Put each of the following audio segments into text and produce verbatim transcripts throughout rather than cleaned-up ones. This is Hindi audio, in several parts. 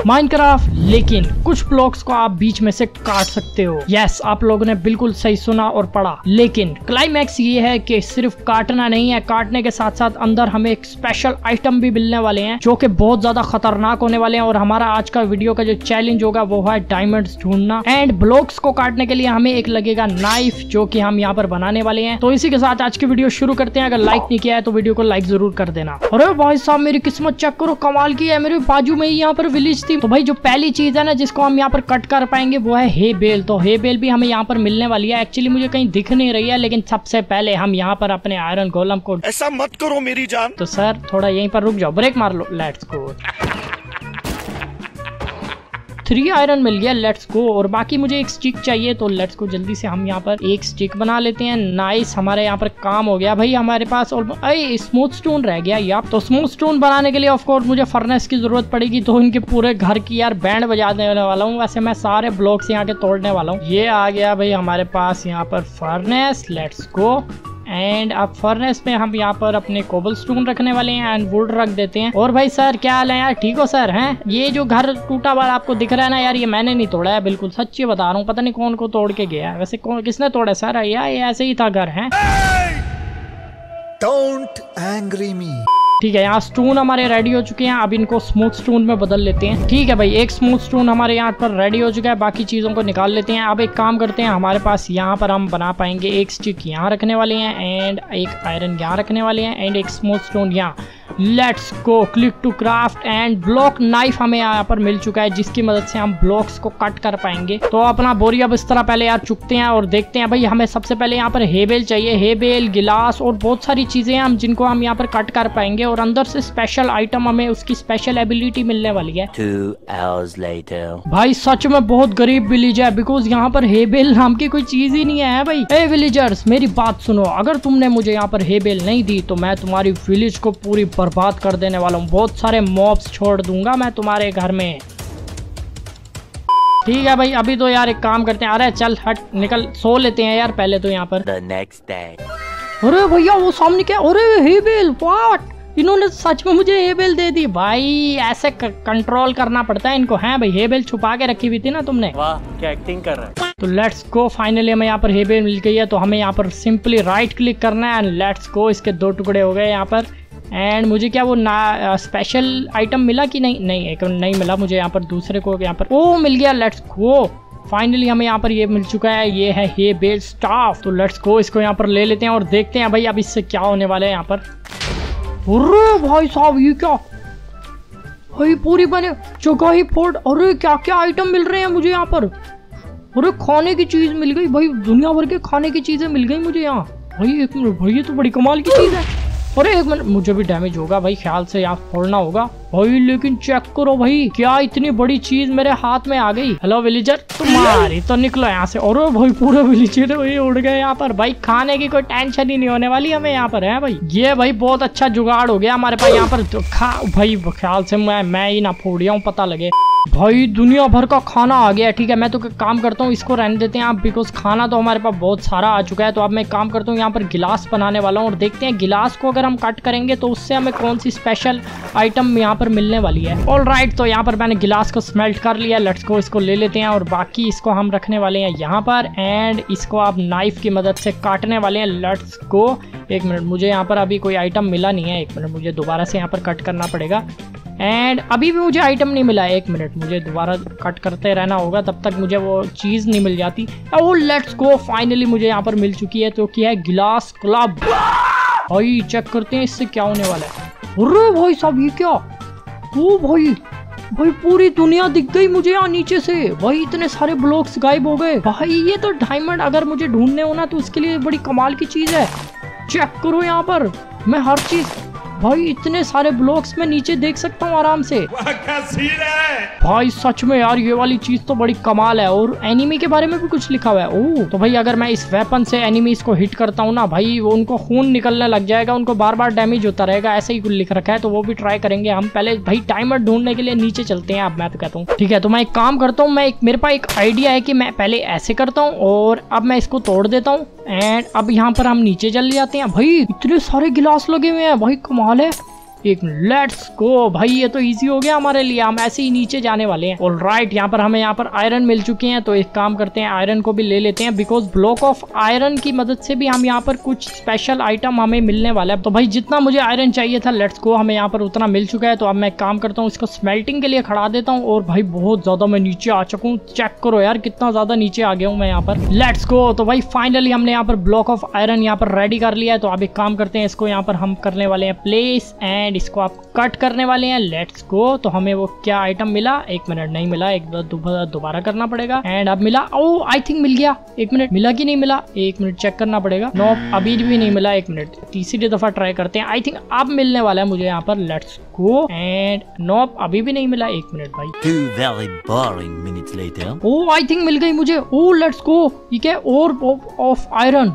माइनक्राफ्ट, लेकिन कुछ ब्लॉक्स को आप बीच में से काट सकते हो। यस, आप लोगों ने बिल्कुल सही सुना और पढ़ा। लेकिन क्लाइमैक्स ये है कि सिर्फ काटना नहीं है, काटने के साथ साथ अंदर हमें एक स्पेशल आइटम भी मिलने वाले हैं जो कि बहुत ज्यादा खतरनाक होने वाले हैं। और हमारा आज का वीडियो का जो चैलेंज होगा वो है डायमंड्स ढूंढना। एंड ब्लॉक्स को काटने के लिए हमें एक लगेगा नाइफ जो कि हम यहाँ पर बनाने वाले हैं। तो इसी के साथ आज की वीडियो शुरू करते हैं। अगर लाइक नहीं किया है तो वीडियो को लाइक जरूर कर देना। अरे भाई साहब, मेरी किस्मत चेक करो, कमाल की है। मेरे बाजू में ही यहाँ पर विलेज थी। तो भाई जो पहली चीज है ना जिसको हम यहाँ पर कट कर पाएंगे वो है हे बेल। तो हे बेल भी हमें यहाँ पर मिलने वाली है। एक्चुअली मुझे कहीं दिख नहीं रही है, लेकिन सबसे पहले हम यहाँ पर अपने आयरन गोलम को, ऐसा मत करो मेरी जान। तो सर थोड़ा यहीं पर रुक जाओ, ब्रेक मार लो। लेट्स गो, थ्री आयरन मिल गया, लेट्स गो। और बाकी मुझे एक स्टिक चाहिए, तो लेट्स गो जल्दी से हम यहाँ पर एक स्टिक बना लेते हैं। नाइस, हमारे यहाँ पर काम हो गया भाई हमारे पास। और स्मूथ स्टोन रह गया यार। तो स्मूथ स्टोन बनाने के लिए ऑफ कोर्स मुझे फर्नेस की जरूरत पड़ेगी। तो इनके पूरे घर की यार बैंड बजा देने वाला हूँ। वैसे मैं सारे ब्लॉक्स यहाँ के तोड़ने वाला हूँ। ये आ गया भाई हमारे पास यहाँ पर फर्नेस, लेट्स गो। एंड अब फर्नेस में हम यहाँ पर अपने कोबल स्टोन रखने वाले हैं एंड वुड रख देते हैं। और भाई सर क्या हाल है यार, ठीक हो सर? हैं, ये जो घर टूटा हुआ आपको दिख रहा है ना यार, ये मैंने नहीं तोड़ा है, बिल्कुल सच्ची बता रहा हूँ। पता नहीं कौन को तोड़ के गया है। वैसे कौन, किसने तोड़ा सर? या ये ऐसे ही था घर है। Don't angry me. ठीक है, यहाँ स्टोन हमारे रेडी हो चुके हैं। अब इनको स्मूथ स्टोन में बदल लेते हैं। ठीक है भाई, एक स्मूथ स्टोन हमारे यहाँ पर रेडी हो चुका है। बाकी चीजों को निकाल लेते हैं। अब एक काम करते हैं, हमारे पास यहाँ पर हम बना पाएंगे एक स्टिक यहाँ रखने वाले हैं एंड एक आयरन यहाँ रखने वाले हैं एंड एक स्मूथ स्टोन यहाँ। Let's go, click to craft and block knife हमें यहाँ पर मिल चुका है जिसकी मदद से हम ब्लॉक्स को कट कर पाएंगे। तो अपना बोरिया बिस्तरा पहले यार चुकते हैं और देखते हैं भाई हमें सबसे पहले यहाँ पर हेबेल चाहिए। हेबेल, गिलास और बहुत सारी चीजें हैं हम जिनको हम यहाँ पर कट कर पाएंगे। और अंदर से स्पेशल आइटम, हमें उसकी स्पेशल एबिलिटी मिलने वाली है। Two hours later. भाई सच में बहुत गरीब विलेज है, बिकॉज यहाँ पर हेबेल नाम की कोई चीज ही नहीं है भाई। ए विलेजर्स, मेरी बात सुनो, अगर तुमने मुझे यहाँ पर हेबेल नहीं दी तो मैं तुम्हारी विलेज को पूरी बर्बाद कर देने वाला हूँ। बहुत सारे मॉब्स छोड़ दूंगा मैं तुम्हारे घर में। ठीक है भाई, अभी तो यार एक काम करते हैं। अरे चल हट, निकल, सो लेते हैं यार पहले तो यहाँ पर। The next day. अरे भैया वो सामने क्या? अरे हेबेल, व्हाट, इन्होंने सच में मुझे हेबेल दे दी। भाई ऐसे कंट्रोल करना पड़ता है इनको। हैं भाई, हेबेल छुपा के रखी हुई थी ना तुमने। वाह क्या एक्टिंग कर रहा है। तो लेट्स गो, फाइनली हमें यहाँ पर हेबेल मिल गई है। तो हमें यहाँ पर सिंपली राइट क्लिक करना है एंड लेट्स गो। इसके दो टुकड़े हो गए यहाँ पर। एंड मुझे क्या वो ना स्पेशल आइटम मिला कि नहीं? नहीं, एक नहीं मिला मुझे यहाँ पर। दूसरे को यहाँ पर ओ मिल गया, लेट्स गो। फाइनली हमें यहाँ पर ये मिल चुका है, ये है हेबेल स्टाफ। तो लेट्स गो, इसको यहाँ पर ले लेते हैं और देखते हैं भाई अब इससे क्या होने वाला है यहाँ पर। अरे भाई साहब, ये क्या भाई, पूरी बने जगह ही फोड़। अरे क्या क्या आइटम मिल रहे हैं मुझे यहाँ पर। अरे खाने की चीज मिल गई भाई, दुनिया भर के खाने की चीजें मिल गई मुझे यहाँ। भाई एक मिनट भाई, ये तो बड़ी कमाल की चीज है। अरे एक मिनट, मुझे भी डैमेज होगा भाई, ख्याल से यहाँ फोड़ना होगा भाई। लेकिन चेक करो भाई, क्या इतनी बड़ी चीज मेरे हाथ में आ गई। हेलो विलेजर, तुम्हारी तो निकलो यहाँ से। और भाई पूरे विलेजर भाई उड़ गए यहाँ पर। भाई खाने की कोई टेंशन ही नहीं होने वाली हमें यहाँ पर, है भाई। ये भाई बहुत अच्छा जुगाड़ हो गया हमारे पास यहाँ पर। खा भाई, ख्याल से मैं मैं ही ना फोड़ रहा हूँ, पता लगे। भाई दुनिया भर का खाना आ गया। ठीक है, मैं तो काम करता हूँ, इसको रहने देते हैं आप, बिकॉज खाना तो हमारे पास बहुत सारा आ चुका है। तो अब मैं काम करता हूँ, यहाँ पर गिलास बनाने वाला हूँ और देखते हैं गिलास को अगर हम कट करेंगे तो उससे हमें कौन सी स्पेशल आइटम यहाँ पर मिलने वाली है। ऑल राइट, तो यहाँ पर मैंने गिलास को स्मेल्ट कर लिया। लेट्स गो, इसको ले लेते हैं और बाकी इसको हम रखने वाले हैं यहाँ पर एंड इसको आप नाइफ की मदद से काटने वाले हैं। Let's go. एक मिनट, मुझे यहाँ पर अभी कोई आइटम मिला नहीं है। एक मिनट, मुझे दोबारा से यहाँ पर कट करना पड़ेगा एंड अभी भी मुझे आइटम नहीं मिला है। एक मिनट, मुझे दोबारा कट करते रहना होगा, तब तक मुझे वो चीज नहीं मिल जाती। ओह लेट्स गो, फाइनली मुझे यहाँ पर मिल चुकी है। तो क्या है, गिलास क्लब। भाई चेक करते हैं इससे क्या होने वाला है। अरे भाई साहब, ये क्या? ओ भाई भाई पूरी दुनिया दिख गई मुझे यहाँ नीचे से। भाई इतने सारे ब्लॉक्स गायब हो गए। भाई ये तो डायमंड अगर मुझे ढूंढने हो ना तो उसके लिए बड़ी कमाल की चीज है। चेक करो यहाँ पर, मैं हर चीज, भाई इतने सारे ब्लॉक्स में नीचे देख सकता हूँ आराम से। क्या सीन है भाई सच में यार, ये वाली चीज तो बड़ी कमाल है। और एनिमी के बारे में भी कुछ लिखा हुआ है। ओह, तो भाई अगर मैं इस वेपन से एनिमीज को हिट करता हूँ ना भाई, वो उनको खून निकलने लग जाएगा, उनको बार बार डैमेज होता रहेगा, ऐसे ही कुछ लिख रखा है। तो वो भी ट्राई करेंगे हम। पहले भाई डायमंड ढूंढने के लिए नीचे चलते हैं। अब मैं तो कहता हूँ ठीक है, तो मैं एक काम करता हूँ, मैं एक मेरे पास एक आइडिया है कि मैं पहले ऐसे करता हूँ और अब मैं इसको तोड़ देता हूँ एंड अब यहाँ पर हम नीचे चल जाते हैं। भाई इतने सारे गिलास लगे हुए हैं भाई, कमाल है। एक लेट्स गो भाई, ये तो इजी हो गया हमारे लिए, हम ऐसे ही नीचे जाने वाले हैं। ऑलराइट, यहाँ पर हमें यहाँ पर आयरन मिल चुके हैं, तो एक काम करते हैं आयरन को भी ले लेते हैं, बिकॉज ब्लॉक ऑफ आयरन की मदद से भी हम यहाँ पर कुछ स्पेशल आइटम हमें मिलने वाला है। तो भाई जितना मुझे आयरन चाहिए था लेट्स गो, हमें यहाँ पर उतना मिल चुका है। तो अब मैं काम करता हूँ, इसको स्मेल्टिंग के लिए खड़ा देता हूँ। और भाई बहुत ज्यादा मैं नीचे आ चुका हूँ, चेक करो यार कितना ज्यादा नीचे आ गया हूँ मैं यहाँ पर। Let's go. तो भाई फाइनली हमने यहाँ पर ब्लॉक ऑफ आयरन यहाँ पर रेडी कर लिया है। तो अब एक काम करते हैं, इसको यहाँ पर हम करने वाले हैं प्लेस, एंड इसको आप कट करने वाले हैं। Let's go. तो हमें वो क्या आइटम मिला, एक मिनट, नहीं मिला, एक बार दोबारा करना पड़ेगा। एंड अब मिला, ओ आई थिंक मिल गया, एक मिनट, मिला कि नहीं मिला, एक मिनट चेक करना पड़ेगा। नो अभी भी नहीं मिला, एक मिनट, तीसरी दफा ट्राई करते हैं, आई थिंक अब मिलने वाला है मुझे यहाँ पर। Let's go. एंड नो अभी भी नहीं मिला, एक मिनट भाई। Two very boring minutes later. Oh I think मिल गई मुझे। ओ लेट्स गो, ये क्या, और ऑफ आयरन।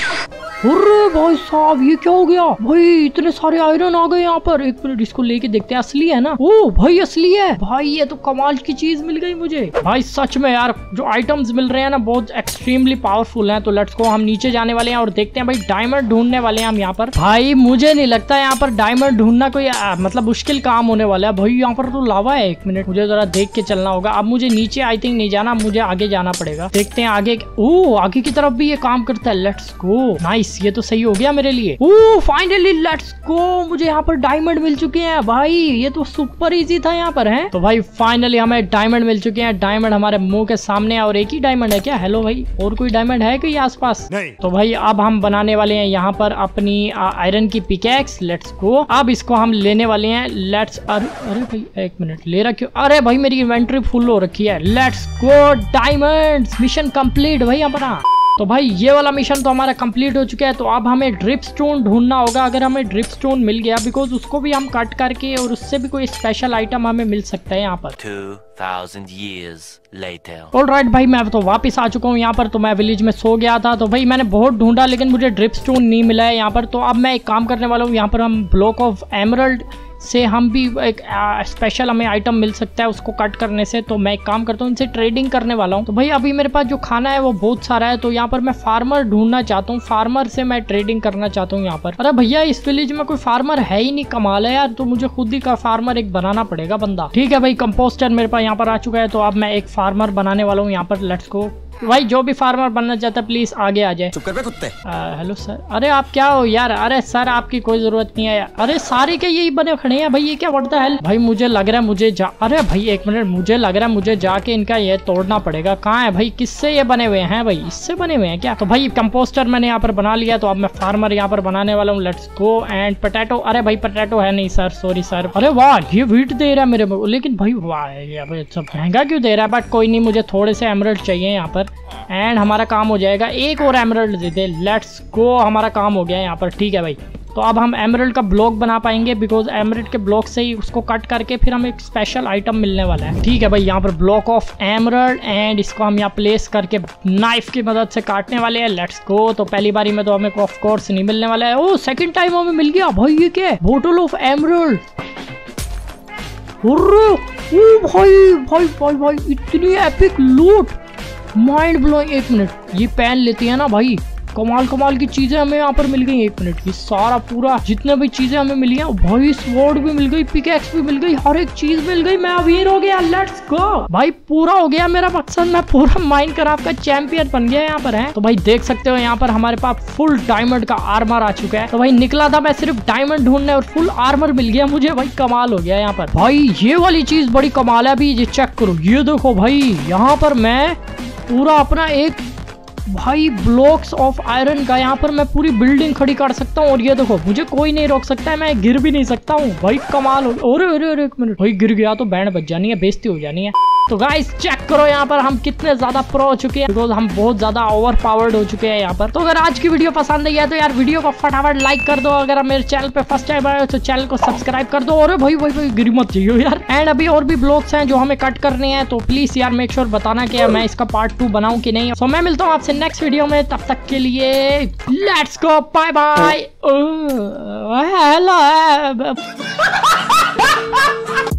अरे भाई साहब ये क्या हो गया भाई, इतने सारे आयरन आ गए यहाँ पर। एक मिनट इसको लेके देखते हैं, असली है ना। ओ भाई असली है भाई, ये तो कमाल की चीज मिल गई मुझे भाई, सच में यार जो आइटम्स मिल रहे हैं ना बहुत एक्सट्रीमली पावरफुल हैं। तो लेट्स गो, हम नीचे जाने वाले हैं और देखते हैं भाई, डायमंड ढूंढने वाले हैं हम यहाँ पर। भाई मुझे नहीं लगता यहाँ पर डायमंड ढूंढना कोई आ, मतलब मुश्किल काम होने वाला है भाई। यहाँ पर तो लावा है, एक मिनट मुझे जरा देख के चलना होगा। अब मुझे नीचे आई थिंक नहीं जाना, मुझे आगे जाना पड़ेगा। देखते हैं आगे, ओ आगे की तरफ भी ये काम करता है। लेट्स गो, नाइस, ये तो सही हो गया मेरे लिए। ओह फाइनली लेट्स गो, मुझे यहाँ पर डायमंड मिल चुके हैं भाई, ये तो सुपर इजी था यहाँ पर है। तो भाई फाइनली हमें डायमंड मिल चुके हैं, डायमंड हमारे मुंह के सामने है। और एक ही डायमंड है क्या? हेलो भाई, और कोई डायमंड है कोई आसपास? नहीं। तो भाई अब हम बनाने वाले हैं यहाँ पर अपनी आयरन की पिकैक्स। लेट्स गो, अब इसको हम लेने वाले हैं। लेट्स, अरे अरे भाई एक मिनट, ले रखी, अरे भाई मेरी इन्वेंटरी फुल हो रखी है। Let's go, diamonds, mission complete भाई हमारा। तो भाई ये वाला मिशन तो हमारा कंप्लीट हो चुका है। तो अब हमें ड्रिप स्टोन ढूंढना होगा। अगर हमें ड्रिप स्टोन मिल गया, बिकॉज उसको भी हम कट करके और उससे भी कोई स्पेशल आइटम हमें मिल सकता है यहाँ पर। Two thousand years later. Alright भाई, मैं तो वापस आ चुका हूँ यहाँ पर। तो मैं विलेज में सो गया था, तो भाई मैंने बहुत ढूंढा लेकिन मुझे ड्रिप स्टोन नहीं मिला है यहाँ पर। तो अब मैं एक काम करने वाला हूँ, यहाँ पर हम ब्लॉक ऑफ एमरल्ड से हम भी एक स्पेशल हमें आइटम मिल सकता है उसको कट करने से। तो मैं एक काम करता हूँ, इनसे ट्रेडिंग करने वाला हूँ। तो भाई अभी मेरे पास जो खाना है वो बहुत सारा है, तो यहाँ पर मैं फार्मर ढूंढना चाहता हूँ, फार्मर से मैं ट्रेडिंग करना चाहता हूँ यहाँ पर। अरे भैया इस विलेज में कोई फार्मर है ही नहीं, कमाल है यार। तो मुझे खुद ही का फार्मर एक बनाना पड़ेगा बंदा। ठीक है भाई, कंपोस्टर मेरे पास यहाँ पर आ चुका है। तो अब मैं एक फार्मर बनाने वाला हूँ यहाँ पर। लेट्स गो भाई, जो भी फार्मर बनना चाहता है प्लीज आगे आ जाए। चुप कर बे कुत्ते। हेलो सर, अरे आप क्या हो यार? अरे सर आपकी कोई जरूरत नहीं है। अरे सारे के यही बने खड़े हैं भाई, ये क्या बढ़ता है भाई? मुझे लग रहा है मुझे जा, अरे भाई एक मिनट, मुझे लग रहा है मुझे जाके इनका ये तोड़ना पड़ेगा। कहाँ है भाई, किससे ये बने हुए हैं भाई? इससे बने हुए हैं क्या? तो भाई कंपोस्टर मैंने यहाँ पर बना लिया। तो अब मैं फार्मर यहाँ पर बनाने वाला हूँ। Let's go. एंड पोटैटो, अरे भाई पोटैटो है नहीं सर, सॉरी सर। अरे वाह ये व्हीट दे रहा है मेरे को, लेकिन भाई वाह ये सब महंगा क्यों दे रहा है? बट कोई नहीं, मुझे थोड़े से एमरल्ड चाहिए यहाँ पर एंड हमारा काम हो जाएगा। एक और emerald they they. Let's go, हमारा काम हो गया यहाँ पर। ठीक है भाई, तो अब हम एमरल्ड का ब्लॉक बना पाएंगे, बिकॉज एमरल्ड के ब्लॉक से ही उसको कट करके फिर हमें एक स्पेशल आइटम मिलने वाला है। ठीक है भाई, यहाँ पर ब्लॉक ऑफ एमरल्ड, एंड इसको हम यहाँ प्लेस करके नाइफ की मदद से काटने वाले हैं। Let's go. तो पहली बारी में तो हमें ऑफ कोर्स नहीं मिलने वाला है। ओ सेकंड टाइम हमें मिल गया भाई, ये क्या है? बोतल ऑफ एमरल्ड। ओ भाई भाई भाई भाई इतनी एपिक लूट, माइंड ब्लोइंग। एक मिनट, ये पेन लेते हैं ना भाई, कमाल कमाल की चीजें हमें यहाँ पर मिल गई। एक मिनट, ये सारा पूरा जितने भी चीजें हमें मिली हैं भाई, स्वॉर्ड भी मिल गई, पिकैक्स भी मिल गई, हर एक चीज मिल गई। मैं अमीर हो गया। लेट्स गो भाई, पूरा हो गया मेरा मकसद, मैं पूरा माइनक्राफ्ट का चैंपियन बन गया यहाँ पर है। तो भाई देख सकते हो यहाँ पर हमारे पास फुल डायमंड का आर्मर आ चुका है। तो भाई निकला था मैं सिर्फ डायमंड ढूंढने और फुल आर्मर मिल गया मुझे भाई, कमाल हो गया यहाँ पर भाई। ये वाली चीज बड़ी कमाल है। अभी ये चेक करो, ये देखो भाई, यहाँ पर मैं पूरा अपना एक भाई ब्लॉक्स ऑफ आयरन का यहाँ पर मैं पूरी बिल्डिंग खड़ी कर सकता हूँ। और ये देखो मुझे कोई नहीं रोक सकता है, मैं गिर भी नहीं सकता हूँ भाई, कमाल हो। अरे अरे अरे एक मिनट भाई, गिर गया तो बैंड बज जानी है, बेइज्जती हो जानी है। तो गाइस चेक करो यहाँ पर हम कितने ज्यादा प्रो हो चुके हैं, बिकॉज हम बहुत ज्यादा ओवर पावर्ड हो चुके हैं यहाँ पर। तो अगर आज की वीडियो पसंद आई है तो यार वीडियो को फटाफट लाइक कर दो। अगर आप मेरे चैनल पे फर्स्ट टाइम आए हो तो चैनल को सब्सक्राइब कर दो। और भाई भाई भाई गिर मत जाइए यार। एंड अभी और भी ब्लॉग्स हैं जो हमें कट करने हैं, तो प्लीज यार मेक श्योर बताना कि मैं इसका पार्ट टू बनाऊं कि नहीं। सो मैं मिलता हूँ आपसे नेक्स्ट वीडियो में, तब तक के लिए let's go, bye bye. Hello